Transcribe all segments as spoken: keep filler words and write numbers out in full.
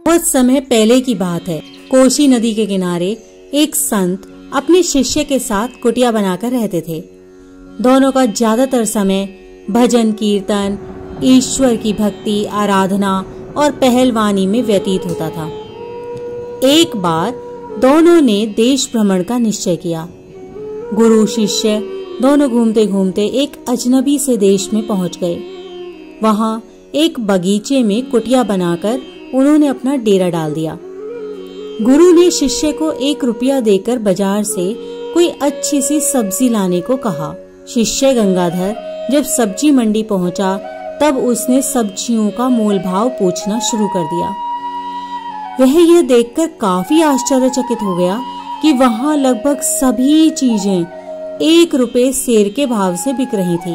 बहुत समय पहले की बात है। कोशी नदी के किनारे एक संत अपने शिष्य के साथ कुटिया बनाकर रहते थे। दोनों का ज्यादातर समय भजन कीर्तन, ईश्वर की भक्ति, आराधना और पहलवानी में व्यतीत होता था। एक बार दोनों ने देश भ्रमण का निश्चय किया। गुरु शिष्य दोनों घूमते घूमते एक अजनबी से देश में पहुंच गए। वहां एक बगीचे में कुटिया बनाकर उन्होंने अपना डेरा डाल दिया। गुरु ने शिष्य को एक रुपया देकर बाजार से कोई अच्छी सी सब्जी लाने को कहा। शिष्य गंगाधर जब सब्जी मंडी पहुंचा तब उसने सब्जियों का मोल भाव पूछना शुरू कर दिया। वह यह देखकर काफी आश्चर्यचकित हो गया कि वहां लगभग सभी चीजें एक रुपए सेर के भाव से बिक रही थी।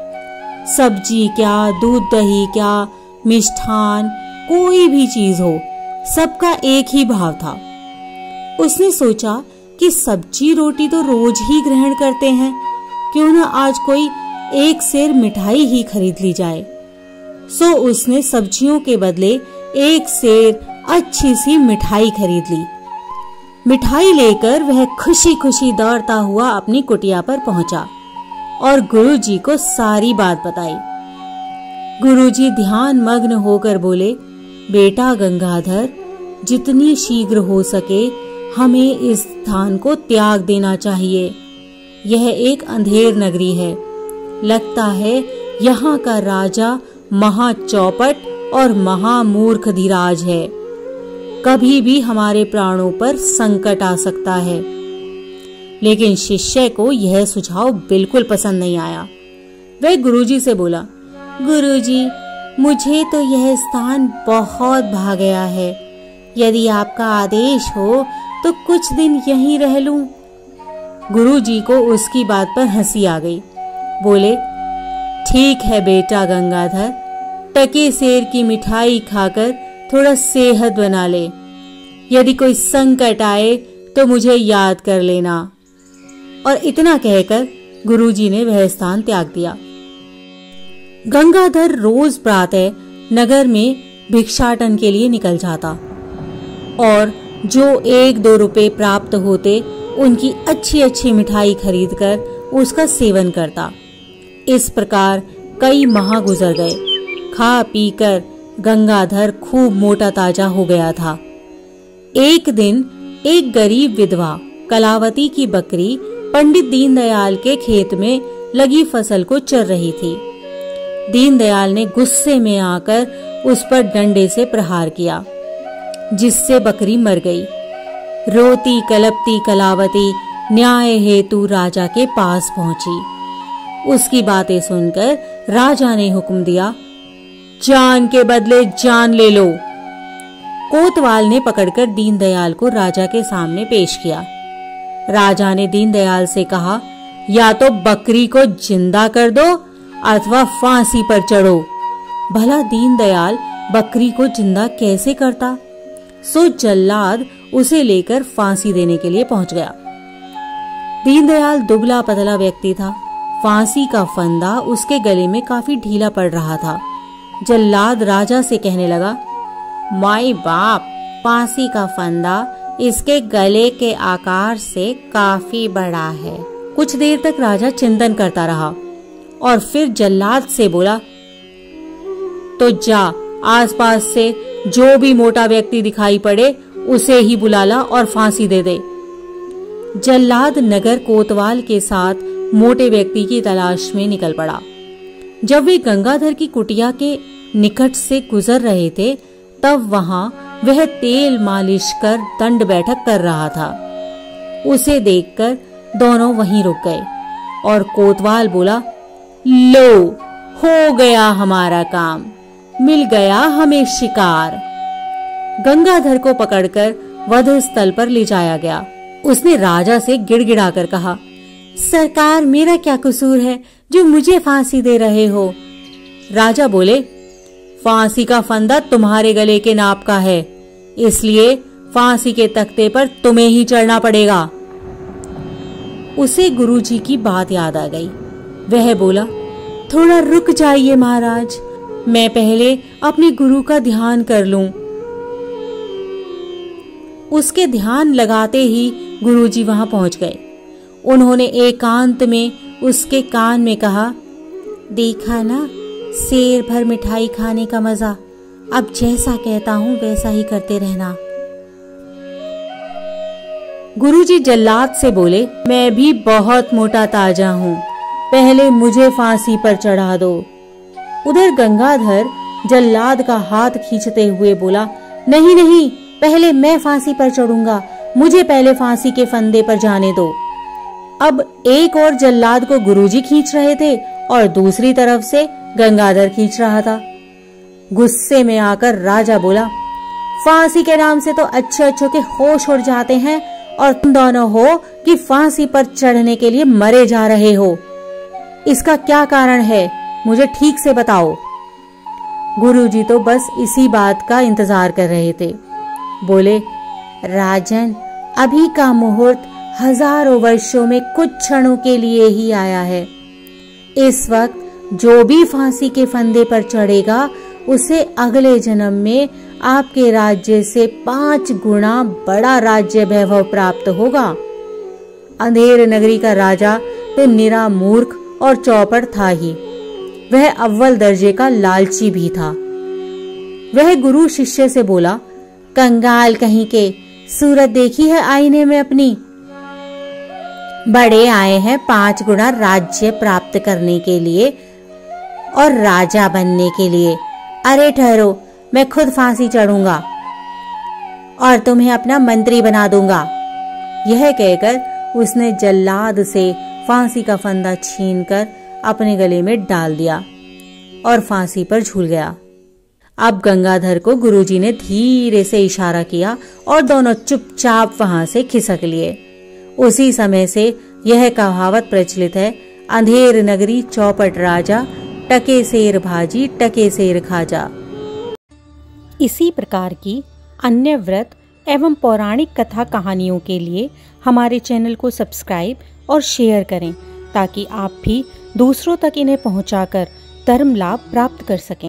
सब्जी क्या, दूध दही क्या, मिष्ठान, कोई भी चीज हो, सबका एक ही भाव था। उसने सोचा कि सब्जी रोटी तो रोज ही ग्रहण करते हैं, क्यों न आज कोई एक सेर मिठाई ही खरीद ली जाए। सो उसने सब्जियों के बदले एक सेर अच्छी सी मिठाई खरीद ली। मिठाई लेकर वह खुशी खुशी दौड़ता हुआ अपनी कुटिया पर पहुंचा और गुरुजी को सारी बात बताई। गुरुजी ध्यान मग्न होकर बोले, बेटा गंगाधर, जितनी शीघ्र हो सके हमें इस स्थान को त्याग देना चाहिए। यह एक अंधेर नगरी है। लगता है यहाँ का राजा महाचौपट और महामूर्ख धीराज है। कभी भी हमारे प्राणों पर संकट आ सकता है। लेकिन शिष्य को यह सुझाव बिल्कुल पसंद नहीं आया। वह गुरुजी से बोला, गुरुजी, मुझे तो यह स्थान बहुत भा गया है। यदि आपका आदेश हो तो कुछ दिन यहीं रह लूं। गुरुजी को उसकी बात पर हंसी आ गई। बोले, ठीक है बेटा गंगाधर, टके सेर की मिठाई खाकर थोड़ा सेहत बना ले। यदि कोई संकट आए तो मुझे याद कर लेना। और इतना कहकर गुरुजी ने वह स्थान त्याग दिया। गंगाधर रोज प्रातः नगर में भिक्षाटन के लिए निकल जाता और जो एक दो रुपए प्राप्त होते उनकी अच्छी अच्छी मिठाई खरीदकर उसका सेवन करता। इस प्रकार कई माह गुजर गए। खा पीकर गंगाधर खूब मोटा ताजा हो गया था। एक दिन एक गरीब विधवा कलावती की बकरी पंडित दीनदयाल के खेत में लगी फसल को चर रही थी। दीनदयाल ने गुस्से में आकर उस पर डंडे से प्रहार किया, जिससे बकरी मर गई। रोती कलपती कलावती न्याय हेतु राजा के पास पहुंची। उसकी बातें सुनकर राजा ने हुक्म दिया, जान के बदले जान ले लो। कोतवाल ने पकड़कर दीनदयाल को राजा के सामने पेश किया। राजा ने दीनदयाल से कहा, या तो बकरी को जिंदा कर दो अथवा फांसी पर चढ़ो। भला दीनदयाल बकरी को जिंदा कैसे करता? सो जल्लाद उसे लेकर फांसी देने के लिए पहुंच गया। दीनदयाल दुबला पतला व्यक्ति था। फांसी का फंदा उसके गले में काफी ढीला पड़ रहा था। जल्लाद राजा से कहने लगा, माई बाप, फांसी का फंदा इसके गले के आकार से काफी बड़ा है। कुछ देर तक राजा चिंतन करता रहा और फिर जल्लाद से बोला, तो जा, आसपास से जो भी मोटा व्यक्ति दिखाई पड़े उसे ही बुला ला और फांसी दे दे। जल्लाद नगर कोतवाल के साथ मोटे व्यक्ति की तलाश में निकल पड़ा। जब वे गंगाधर की कुटिया के निकट से गुजर रहे थे तब वहां वह तेल मालिश कर दंड बैठक कर रहा था। उसे देखकर दोनों वहीं रुक गए और कोतवाल बोला, लो, हो गया हमारा काम, मिल गया हमें शिकार। गंगाधर को पकड़कर वध स्थल पर ले जाया गया। उसने राजा से गिड़गिड़ाकर कहा, सरकार, मेरा क्या कसूर है जो मुझे फांसी दे रहे हो? राजा बोले, फांसी का फंदा तुम्हारे गले के नाप का है, इसलिए फांसी के तख्ते पर तुम्हें ही चढ़ना पड़ेगा। उसे गुरुजी की बात याद आ गई। वह बोला, थोड़ा रुक जाइए महाराज, मैं पहले अपने गुरु का ध्यान कर लूं। उसके ध्यान लगाते ही गुरुजी वहां पहुंच गए। उन्होंने एकांत में उसके कान में कहा, देखा ना शेर भर मिठाई खाने का मजा, अब जैसा कहता हूं वैसा ही करते रहना। गुरुजी जल्लाद से बोले, मैं भी बहुत मोटा ताजा हूं, पहले मुझे फांसी पर चढ़ा दो। उधर गंगाधर जल्लाद का हाथ खींचते हुए बोला, नहीं नहीं, पहले मैं फांसी पर चढ़ूंगा, मुझे पहले फांसी के फंदे पर जाने दो। अब एक और जल्लाद को गुरुजी खींच रहे थे और दूसरी तरफ से गंगाधर खींच रहा था। गुस्से में आकर राजा बोला, फांसी के नाम से तो अच्छे अच्छों के होश उड़ जाते हैं और तुम दोनों हो कि फांसी पर चढ़ने के लिए मरे जा रहे हो। इसका क्या कारण है, मुझे ठीक से बताओ। गुरुजी तो बस इसी बात का इंतजार कर रहे थे। बोले, राजन, अभी का मुहूर्त हजारों वर्षों में कुछ क्षणों के लिए ही आया है। इस वक्त जो भी फांसी के फंदे पर चढ़ेगा उसे अगले जन्म में आपके राज्य से पांच गुना बड़ा राज्य वैभव प्राप्त होगा। अंधेर नगरी का राजा तो निरा मूर्ख और चौपड़ था ही, वह अव्वल दर्जे का लालची भी था। वह गुरु शिष्य से बोला, कंगाल कहीं के, सूरत देखी है आईने में अपनी? बड़े आए हैं पांच गुना राज्य प्राप्त करने के लिए और राजा बनने के लिए। अरे ठहरो, मैं खुद फांसी चढ़ूंगा और तुम्हें अपना मंत्री बना दूंगा। यह कहकर उसने जल्लाद से फांसी का फंदा छीनकर अपने गले में डाल दिया और फांसी पर झूल गया। अब गंगाधर को गुरुजी ने धीरे से इशारा किया और दोनों चुपचाप वहां से खिसक लिए। उसी समय से यह कहावत प्रचलित है, अंधेर नगरी चौपट राजा, टके शेर भाजी टके शेर खाजा। इसी प्रकार की अन्य व्रत एवं पौराणिक कथा कहानियों के लिए हमारे चैनल को सब्सक्राइब और शेयर करें ताकि आप भी दूसरों तक इन्हें पहुंचाकर धर्म लाभ प्राप्त कर सकें।